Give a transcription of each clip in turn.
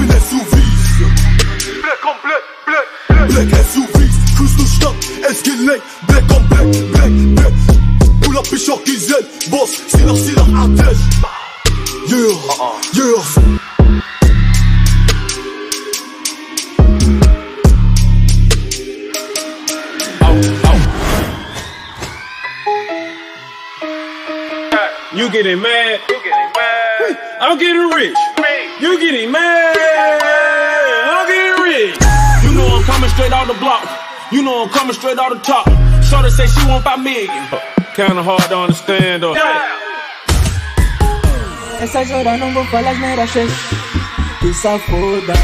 bin SUVs. Black on black, black, black. Black SUVs, cruise durch Stadt, es geht leck. Black on black, black, black. Pull up, ich hock Giselle, Boss, sie nach Atech. Yeah, yeah. You getting mad? I'm getting rich. You getting mad? I'm getting rich. You know I'm coming straight out the block. You know I'm coming straight out the top. Shorty say she want 5 million. Kinda hard to understand though. Essas horas não vou falar as meias, que safoda.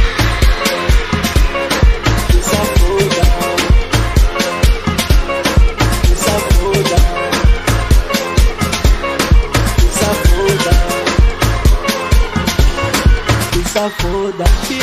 Foda.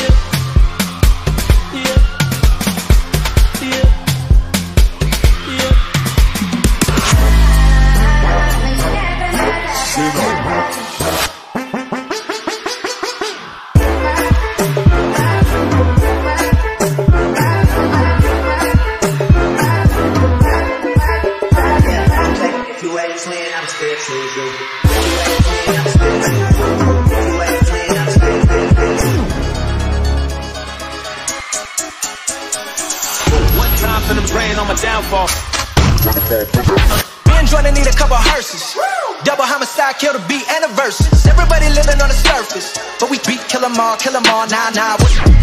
For the brain on my downfall. Ben Jordan need a couple hearses. Double homicide, kill the beat and the verses. Everybody living on the surface, but we beat, kill 'em all, nah.